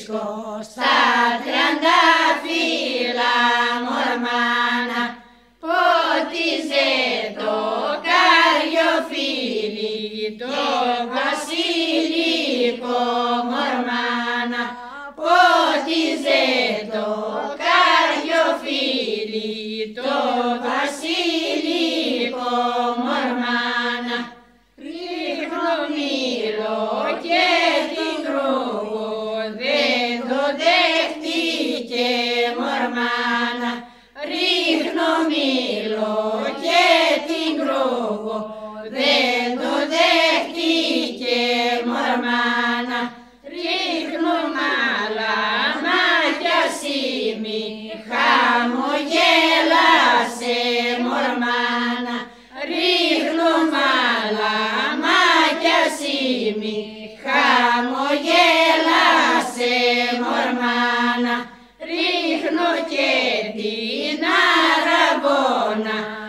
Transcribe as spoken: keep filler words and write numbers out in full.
βρίσκω στα τριαντάφυλλα μορμάνα, πότιζε το καριοφύλλι το βασιλικό μορμάνα, πότιζε το καριοφύλλι το βασιλικό μορμάνα. Ρίχνω μήλο και την κρούγο, δεν το δέχτηκε μορμάνα. Ρίχνω μήλο και την κρούγο, δεν το δέχτηκε μορμάνα. Ρίχνω μαλαμάκια σήμη, χαμογέλασε μορμάνα. Ρίχνω μαλαμάκια σήμη, χαμογέλασε μορμάνα. Ρίχνω και την αραβώνα,